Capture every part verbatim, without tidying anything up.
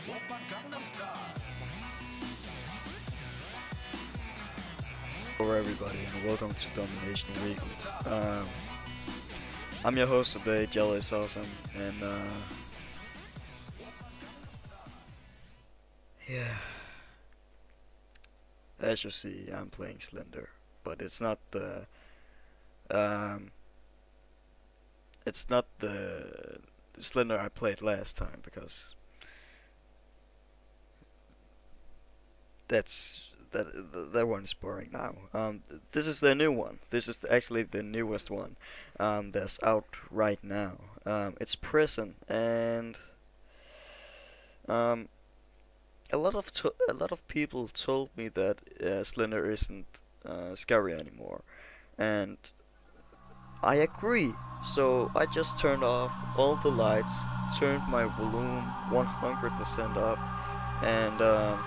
Hello everybody and welcome to Domination Weekly. Um, I'm your host today, Jalle is awesome, and uh, yeah, as you see, I'm playing Slender, but it's not the um, it's not the Slender I played last time because that's that th that one is boring now. Um, th this is the new one. This is the, actually the newest one um, that's out right now. Um, it's Prison, and um, a lot of to a lot of people told me that uh, Slender isn't uh, scary anymore, and I agree. So I just turned off all the lights, turned my volume one hundred percent up, and. Um,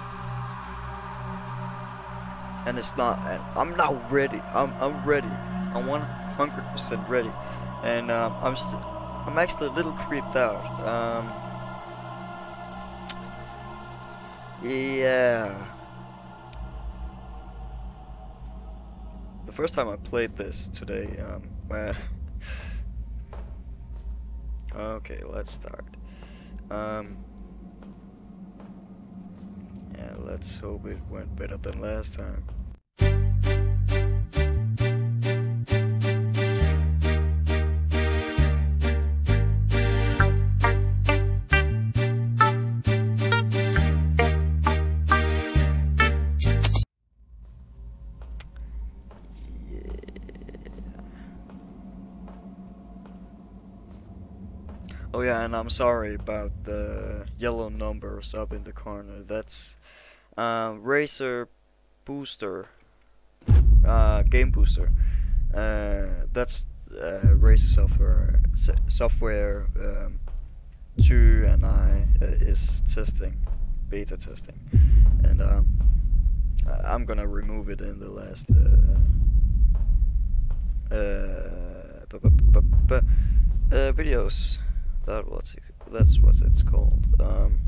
And it's not, and I'm now ready. I'm I'm ready. I'm one hundred percent ready, and um, I'm st I'm actually a little creeped out. Um, yeah. The first time I played this today, um, well, okay, let's start. Um, yeah, let's hope it went better than last time. Oh yeah, and I'm sorry about the yellow numbers up in the corner. That's uh, Razer Booster, uh, Game Booster. Uh, that's uh, Razer software, software um, two, and I uh, is testing, beta testing, and um, I'm gonna remove it in the last uh, uh, bu bu bu bu uh, videos. That what's it, that's what it's called. Um,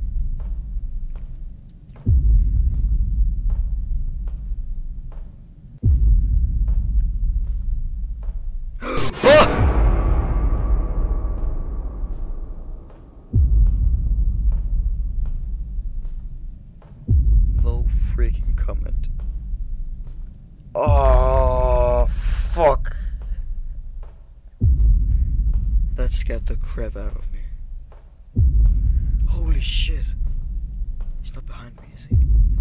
no freaking comment. Oh fuck! That scared the crap out of me. Holy shit. He's not behind me, is he?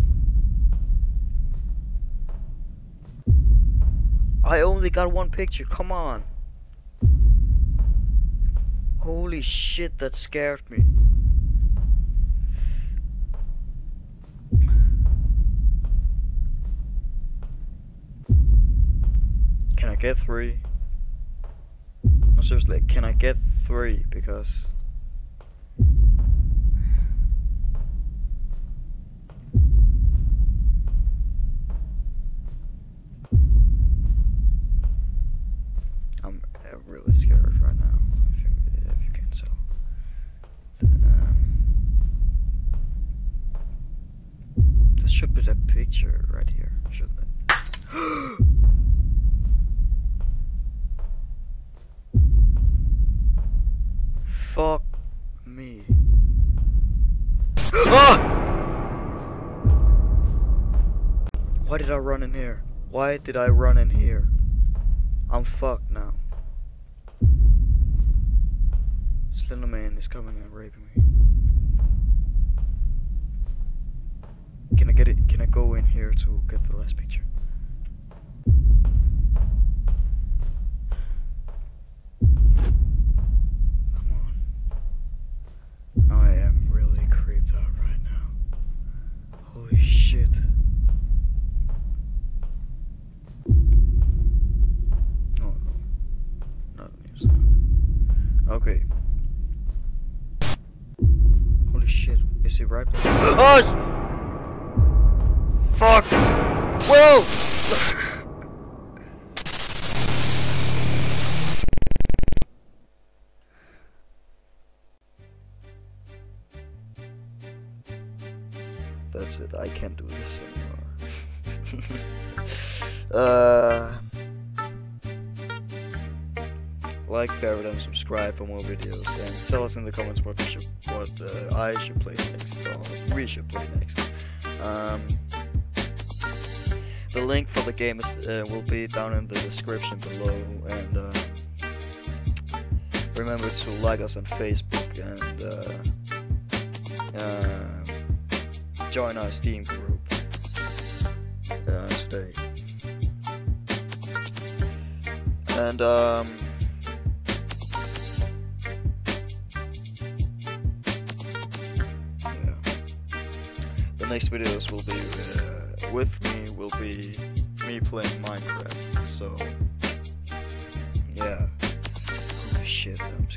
I only got one picture, come on. Holy shit, that scared me. Can I get three? No, seriously, can I get three? Because I'm uh, really scared right now, if you, if you can tell. Um, this should be that picture right here, shouldn't it? Fuck me. Ah! Why did I run in here? Why did I run in here? I'm fucked now. Slender Man is coming and raping me. Can I get it? Can I go in here to get the last picture? I am really creeped out right now. Holy shit. Oh no. Not a new sound. Okay. Holy shit. Is he right behind? Oh! Fuck! Whoa! that's it. I can't do this anymore. uh, like, favorite, and subscribe for more videos. And tell us in the comments what, should, what uh, I should play next, or we should play next. Um, the link for the game is, uh, will be down in the description below. And uh, remember to like us on Facebook and uh, uh, join our Steam group uh, today. And um, yeah, the next videos will be uh, with me. Will be me playing Minecraft. So yeah. Oh shit, I'm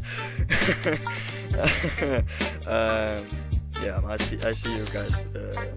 scared. um, yeah, I see. I see you guys uh,